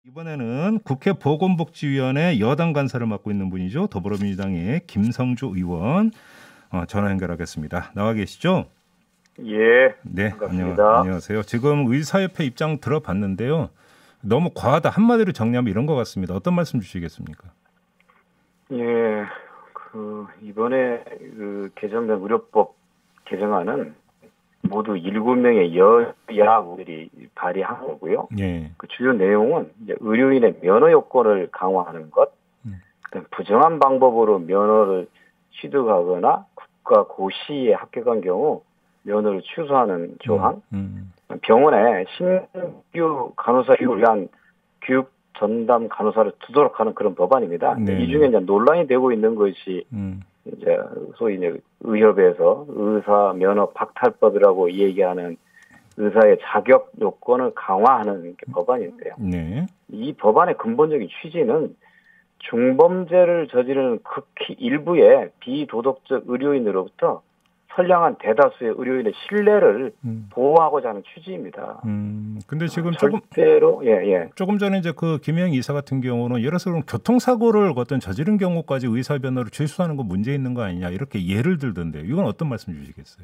이번에는 국회 보건복지위원회 여당 간사를 맡고 있는 분이죠. 더불어민주당의 김성주 의원 전화 연결하겠습니다. 나와 계시죠? 예, 네, 반갑습니다. 안녕하세요. 지금 의사협회 입장 들어봤는데요. 너무 과하다. 한마디로 정리하면 이런 것 같습니다. 어떤 말씀 주시겠습니까? 예, 이번에 개정된 의료법 개정안은 모두 7명의 여야 의원들이 발의한 거고요. 예. 그 주요 내용은 이제 의료인의 면허 요건을 강화하는 것, 그다음 부정한 방법으로 면허를 취득하거나 국가 고시에 합격한 경우 면허를 취소하는 조항, 병원에 신규 간호사 교육을 위한 교육 전담 간호사를 두도록 하는 그런 법안입니다. 네네. 이 중에 이제 논란이 되고 있는 것이 이제 소위 이제 의협에서 의사 면허 박탈법이라고 얘기하는 의사의 자격 요건을 강화하는 법안인데요. 네. 이 법안의 근본적인 취지는 중범죄를 저지르는 극히 일부의 비도덕적 의료인으로부터 선량한 대다수의 의료인의 신뢰를 보호하고자 하는 취지입니다. 근데 지금 절대로 조금 전에 이제 그 김영 이사 같은 경우는 예를 들어서 교통사고를 어떤 저지른 경우까지 의사 면허를 취소하는 거 문제 있는 거 아니냐 이렇게 예를 들던데요. 이건 어떤 말씀 주시겠어요?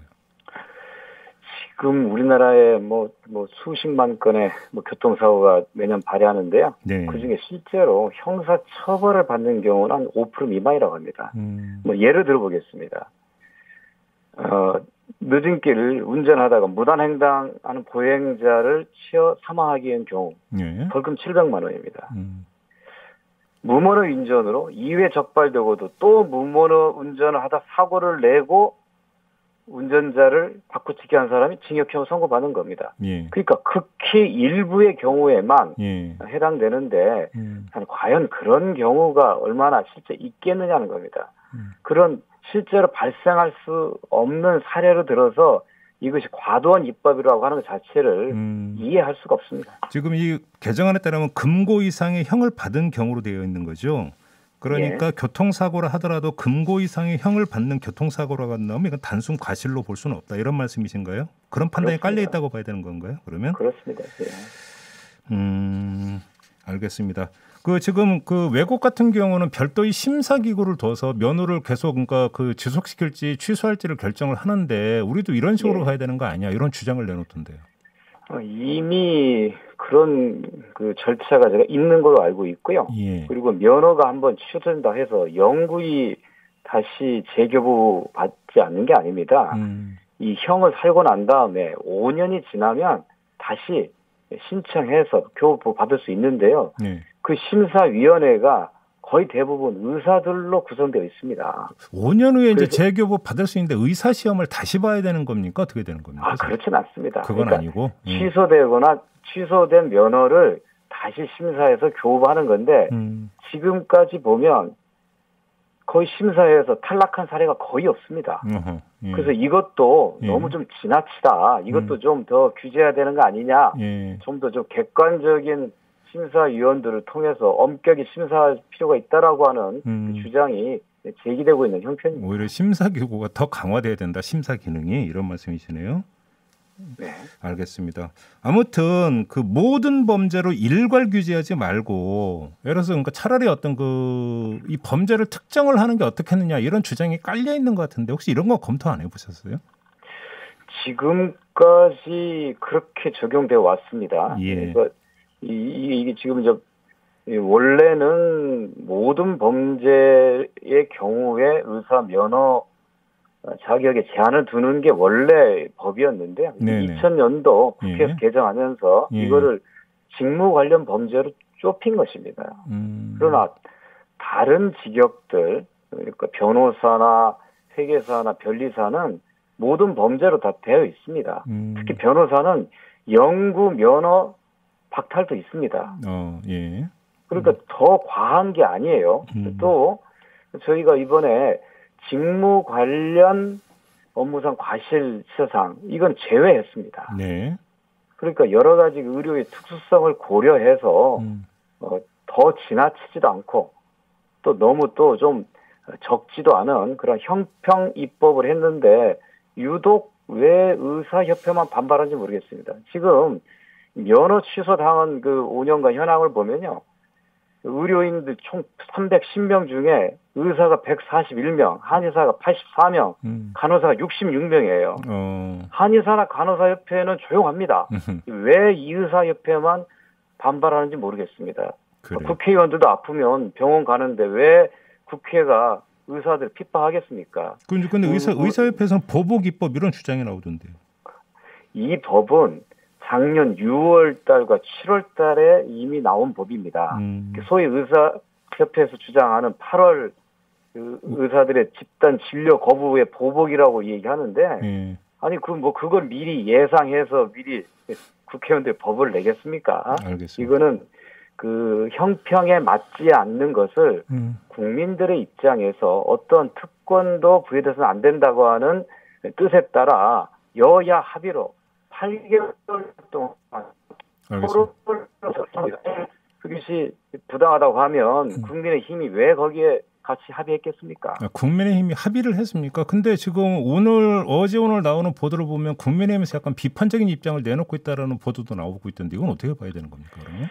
지금 우리나라에 수십만 건의 교통사고가 매년 발생하는데요. 네. 그중에 실제로 형사 처벌을 받는 경우는 한 5% 미만이라고 합니다. 예를 들어보겠습니다. 늦은 길을 운전하다가 무단횡단하는 보행자를 치어 사망하게 한 경우 벌금 700만 원입니다. 무면허 운전으로 2회 적발되고도 또 무면허 운전을 하다 사고를 내고 운전자를 바꾸치기 한 사람이 징역형 선고받는 겁니다. 그러니까 극히 일부의 경우에만 해당되는데 과연 그런 경우가 얼마나 실제 있겠느냐는 겁니다. 그런 실제로 발생할 수 없는 사례로 들어서 이것이 과도한 입법이라고 하는 것 자체를 이해할 수가 없습니다. 지금 이 개정안에 따르면 금고 이상의 형을 받은 경우로 되어 있는 거죠. 그러니까 교통사고를 하더라도 금고 이상의 형을 받는 교통사고라고 한다면 이건 단순 과실로 볼 수는 없다. 이런 말씀이신가요? 그런 판단이 깔려 있다고 봐야 되는 건가요? 그러면? 그렇습니다. 알겠습니다. 지금 외국 같은 경우는 별도의 심사 기구를 둬서 면허를 계속 그러니까 지속시킬지 취소할지를 결정을 하는데 우리도 이런 식으로 가야 되는 거 아니야? 이런 주장을 내놓던데요. 이미 그런 절차가 제가 있는 걸로 알고 있고요. 그리고 면허가 한번 취소된다 해서 영구히 다시 재교부 받지 않는 게 아닙니다. 이 형을 살고 난 다음에 5년이 지나면 다시 신청해서 교부 받을 수 있는데요. 그 심사위원회가 거의 대부분 의사들로 구성되어 있습니다. 5년 후에 이제 재교부 받을 수 있는데 의사 시험을 다시 봐야 되는 겁니까? 어떻게 되는 겁니까? 그렇진 않습니다. 그건 아니고 취소되거나 취소된 면허를 다시 심사해서 교부하는 건데 지금까지 보면 거의 심사에서 탈락한 사례가 거의 없습니다. 그래서 이것도 너무 좀 지나치다. 이것도 좀 더 규제해야 되는 거 아니냐. 좀 더 좀 객관적인 심사위원들을 통해서 엄격히 심사할 필요가 있다라고 하는 그 주장이 제기되고 있는 형편입니다. 오히려 심사기구가 더 강화돼야 된다. 심사 기능이 이런 말씀이시네요. 네. 알겠습니다. 아무튼 모든 범죄로 일괄 규제하지 말고 예를 들어서 그러니까 차라리 어떤 이 범죄를 특정을 하는 게 어떻겠느냐 이런 주장이 깔려 있는 것 같은데 혹시 이런 거 검토 안 해보셨어요? 지금까지 그렇게 적용되어 왔습니다. 그러니까 이게 지금 원래는 모든 범죄의 경우에 의사 면허 자격에 제한을 두는 게 원래 법이었는데 2000년도 국회에서 개정하면서 이거를 직무 관련 범죄로 좁힌 것입니다. 그러나 다른 직역들 그러니까 변호사나 회계사나 변리사는 모든 범죄로 다 되어 있습니다. 특히 변호사는 영구 면허 박탈도 있습니다. 그러니까 더 과한 게 아니에요. 또 저희가 이번에 직무 관련 업무상 과실치사상 이건 제외했습니다. 그러니까 여러 가지 의료의 특수성을 고려해서 더 지나치지도 않고 또 너무 또 좀 적지도 않은 그런 형평 입법을 했는데 유독 왜 의사협회만 반발하는지 모르겠습니다. 지금 면허 취소당한 그 5년간 현황을 보면요. 의료인들 총 310명 중에 의사가 141명, 한의사가 84명, 간호사가 66명이에요. 한의사나 간호사협회는 조용합니다. 왜 이 의사협회만 반발하는지 모르겠습니다. 그래. 국회의원들도 아프면 병원 가는데 왜 국회가 의사들 핍박하겠습니까? 근데 의사협회에서는 보복 입법 이런 주장이 나오던데요. 이 법은 작년 6월 달과 7월 달에 이미 나온 법입니다. 소위 의사협회에서 주장하는 8월 그 의사들의 집단 진료 거부의 보복이라고 얘기하는데 아니 그걸 미리 예상해서 미리 국회의원들이 법을 내겠습니까? 알겠습니다. 이거는 그 형평에 맞지 않는 것을 국민들의 입장에서 어떤 특권도 부여돼서는 안 된다고 하는 뜻에 따라 여야 합의로 8개월 동안 그것이 부당하다고 하면 국민의힘이 왜 거기에 같이 합의했겠습니까? 국민의힘이 합의를 했습니까? 근데 지금 어제 오늘 나오는 보도를 보면 국민의힘에서 약간 비판적인 입장을 내놓고 있다라는 보도도 나오고 있던데 이건 어떻게 봐야 되는 겁니까? 그러면?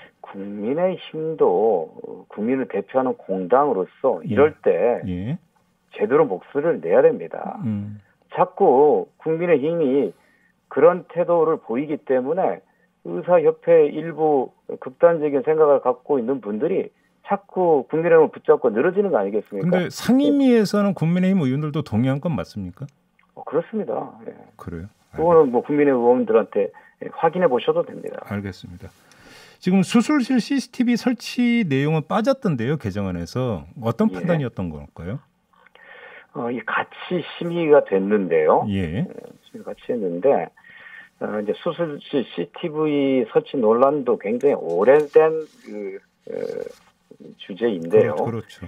국민의힘도 국민을 대표하는 공당으로서 이럴 때 제대로 목소리를 내야 됩니다. 자꾸 국민의힘이 그런 태도를 보이기 때문에 의사협회 일부 극단적인 생각을 갖고 있는 분들이 자꾸 국민의힘을 붙잡고 늘어지는 거 아니겠습니까? 그런데 상임위에서는 국민의힘 의원들도 동의한 건 맞습니까? 그렇습니다. 예. 그래요? 그거는 국민의힘 의원들한테 확인해 보셔도 됩니다. 알겠습니다. 지금 수술실 CCTV 설치 내용은 빠졌던데요, 개정안에서 어떤 판단이었던 걸까요? 이 같이 심의가 됐는데요. 심의 같이 했는데 이제 수술실 CCTV 설치 논란도 굉장히 오래된 주제인데요. 그렇죠.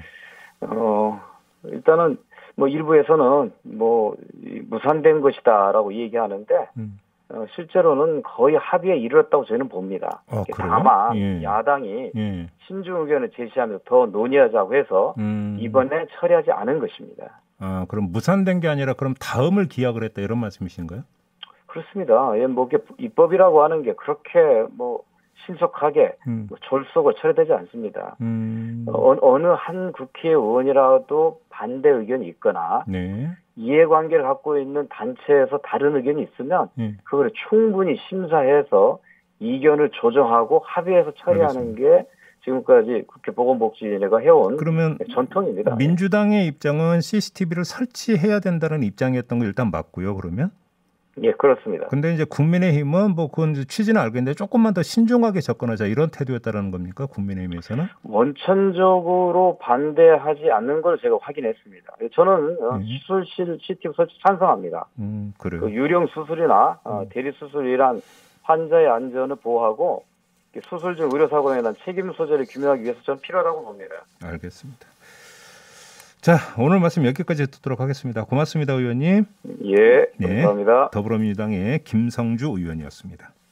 일단은 일부에서는 무산된 것이다라고 얘기하는데 실제로는 거의 합의에 이르렀다고 저는 봅니다. 다만 야당이 신중 의견을 제시하면서 더 논의하자고 해서 이번에 처리하지 않은 것입니다. 그럼 무산된 게 아니라 그럼 다음을 기약을 했다 이런 말씀이신가요? 그렇습니다. 이게 입법이라고 하는 게 그렇게 신속하게 졸속으로 처리되지 않습니다. 어느 한 국회의원이라도 반대 의견이 있거나 이해관계를 갖고 있는 단체에서 다른 의견이 있으면 그걸 충분히 심사해서 이견을 조정하고 합의해서 처리하는 게 지금까지 국회 보건복지위원회가 해온 그러면 전통입니다. 민주당의 입장은 CCTV를 설치해야 된다는 입장이었던 거 일단 맞고요. 그러면? 예, 그렇습니다. 근데 이제 국민의힘은 그건 취지는 알겠는데 조금만 더 신중하게 접근하자 이런 태도였다는 겁니까? 국민의힘에서는? 원천적으로 반대하지 않는 걸 제가 확인했습니다. 저는 수술실 CCTV 설치 찬성합니다. 그래요? 유령 수술이나 대리 수술이란 환자의 안전을 보호하고 수술 중 의료사고로 인한 책임 소재를 규명하기 위해서 전 필요하다고 봅니다. 알겠습니다. 자, 오늘 말씀 여기까지 듣도록 하겠습니다. 고맙습니다, 의원님. 예, 감사합니다. 더불어민주당의 김성주 의원이었습니다.